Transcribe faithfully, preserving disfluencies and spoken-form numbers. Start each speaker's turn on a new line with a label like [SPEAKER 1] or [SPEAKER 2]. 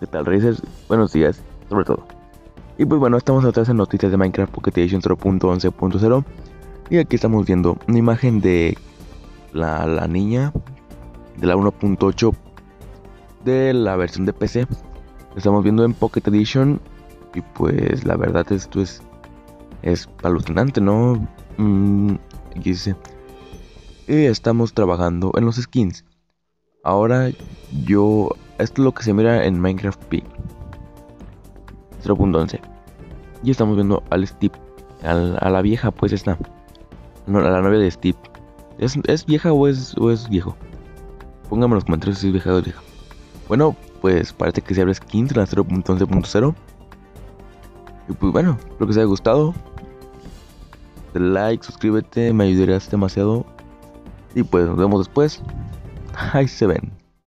[SPEAKER 1] tal, Racers? Buenos días, sobre todo. Y pues bueno, estamos otra vez en noticias de Minecraft Pocket Edition cero punto once punto cero. Y aquí estamos viendo una imagen de la, la niña de la uno punto ocho de la versión de P C. Estamos viendo en Pocket Edition. Y pues la verdad esto es, es alucinante, ¿no? Mm, aquí dice. Y estamos trabajando en los skins. Ahora yo... Esto es lo que se mira en Minecraft P cero punto once. Y estamos viendo al Steve. Al, a la vieja, pues esta. No, a la novia de Steve. ¿Es, es vieja o es, o es viejo? Pónganme en los comentarios si es vieja o es vieja. Bueno, pues parece que se abre skins en la cero punto once punto cero. Y pues bueno, espero que os haya gustado. Dale like, suscríbete, me ayudarías demasiado. Y pues nos vemos después. Ahí se ven.